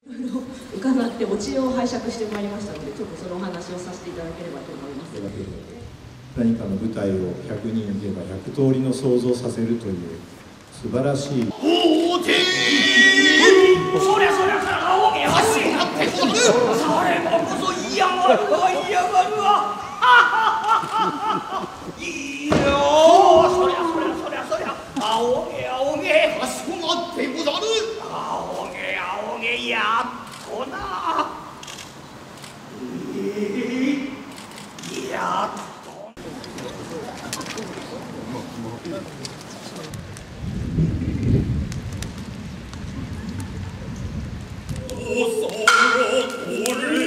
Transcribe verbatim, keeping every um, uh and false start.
伺ってお知恵を拝借してまいりましたので、ちょっとそのお話をさせていただければと思います。 何かの舞台をひゃくにんいればひゃく通りの想像させるという素晴らしい。 おてそりゃそりゃそりゃ青毛足になってござる。それもこそ嫌がるわ嫌がるわ。いいよそりゃそりゃそりゃそりゃ青毛青毛かしこまってござる。青毛青毛やっとな。えー、やっと。おそろこれ